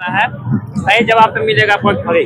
है सही जवाब तो मिलेगा आपको खड़ी।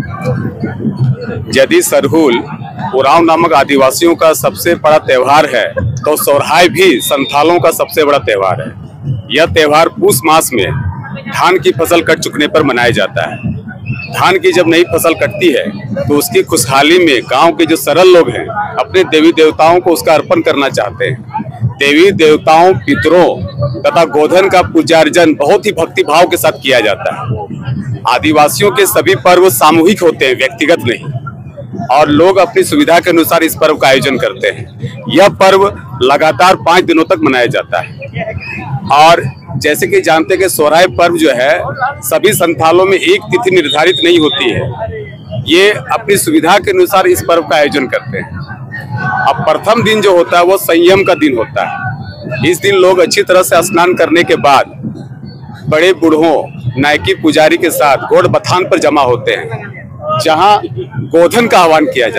यदि सरहुल उरांव नामक आदिवासियों का सबसे बड़ा त्योहार है तो सोहराय भी संथालों का सबसे बड़ा त्योहार है। यह त्योहार पूस मास में धान की फसल कट चुकने पर मनाया जाता है। धान की जब नई फसल कटती है तो उसकी खुशहाली में गांव के जो सरल लोग हैं अपने देवी देवताओं को उसका अर्पण करना चाहते हैं। देवी देवताओं, पितरों तथा गोधन का पूजार्चन बहुत ही भक्ति भाव के साथ किया जाता है। आदिवासियों के सभी पर्व सामूहिक होते हैं, व्यक्तिगत नहीं, और लोग अपनी सुविधा के अनुसार इस पर्व का आयोजन करते हैं। यह पर्व लगातार 5 दिनों तक मनाया जाता है। और जैसे कि जानते हैं कि सोहराय पर्व जो है सभी संथालों में एक तिथि निर्धारित नहीं होती है, ये अपनी सुविधा के अनुसार इस पर्व का आयोजन करते हैं। अब प्रथम दिन जो होता है वो संयम का दिन होता है। इस दिन लोग अच्छी तरह से स्नान करने के बाद बड़े बूढ़ों, नायकी पुजारी के साथ गोड़ बथान पर जमा होते हैं, जहां गोधन का आह्वान किया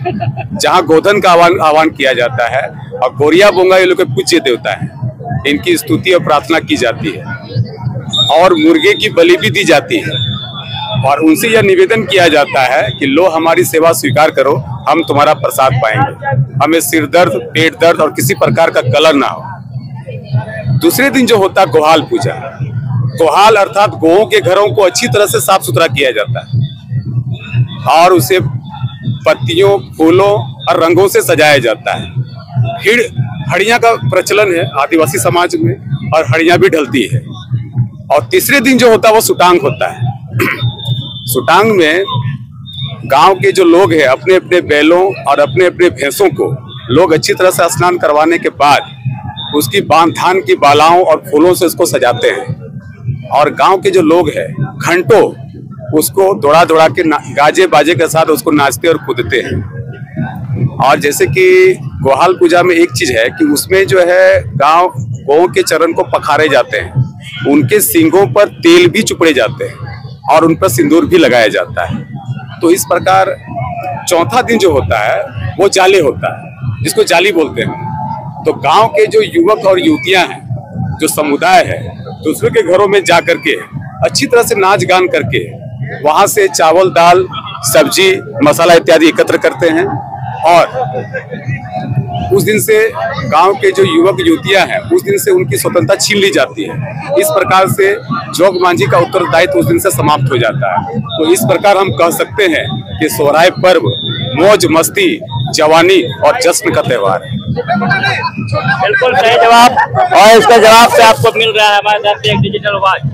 जाता है और गोरिया बोंगा ये लोग के पूज्य देवता है। इनकी स्तुति और प्रार्थना की जाती है और मुर्गे की बलि भी दी जाती है और उनसे यह निवेदन किया जाता है कि लो हमारी सेवा स्वीकार करो, हम तुम्हारा प्रसाद पाएंगे, हमें सिर दर्द, पेट दर्द और किसी प्रकार का कलर ना हो। दूसरे दिन जो होता है गोहाल पूजा। गोहाल अर्थात गोओं के घरों को अच्छी तरह से साफ सुथरा किया जाता है और उसे पत्तियों, फूलों और रंगों से सजाया जाता है। फिर हड़ियां का प्रचलन है आदिवासी समाज में और हड़ियां भी ढलती है। और तीसरे दिन जो होता है वो सुटांग होता है। सुटांग में गांव के जो लोग हैं अपने अपने बैलों और अपने अपने भैंसों को लोग अच्छी तरह से स्नान करवाने के बाद उसकी धान की बालाओं और फूलों से उसको सजाते हैं और गांव के जो लोग हैं घंटों उसको दौड़ा दौड़ा के गाजे बाजे के साथ उसको नाचते और कूदते हैं। और जैसे कि गोहाल पूजा में एक चीज है कि उसमें जो है गौं के चरण को पखारे जाते हैं, उनके सींगों पर तेल भी चुपड़े जाते हैं और उन पर सिंदूर भी लगाया जाता है। तो इस प्रकार चौथा दिन जो होता है वो जाले होता है, जिसको जाली बोलते हैं। तो गांव के जो युवक और युवतियां हैं, जो समुदाय है, दूसरों के घरों में जा करके अच्छी तरह से नाच गान करके वहां से चावल, दाल, सब्जी, मसाला इत्यादि एकत्र करते हैं और उस दिन से गांव के जो युवक युवतियां हैं उस दिन से उनकी स्वतंत्रता छीन ली जाती है। इस प्रकार से जोग मांझी का उत्तरदायित्व उस दिन से समाप्त हो जाता है। तो इस प्रकार हम कह सकते हैं कि सोहराय पर्व मौज मस्ती, जवानी और जश्न का त्योहार है। बिल्कुल सही जवाब, और इसका जवाब से आपको मिल रहा है हमारे साथ एक डिजिटल वॉच।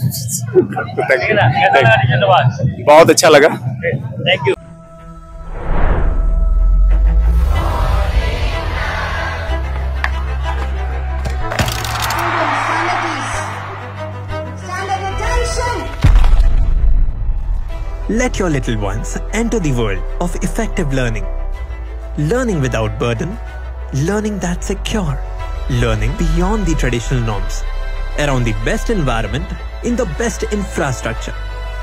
बहुत अच्छा लगा, thank you. Let your little ones enter the world of effective learning. Learning without burden, learning that's secure, learning beyond the traditional norms, around the best environment, in the best infrastructure.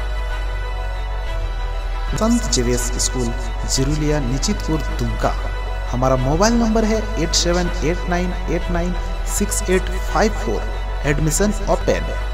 Sant Xavier's school Jirulia, Nichitpur, Dumka. हमारा mobile number है 8789896854। Admission open.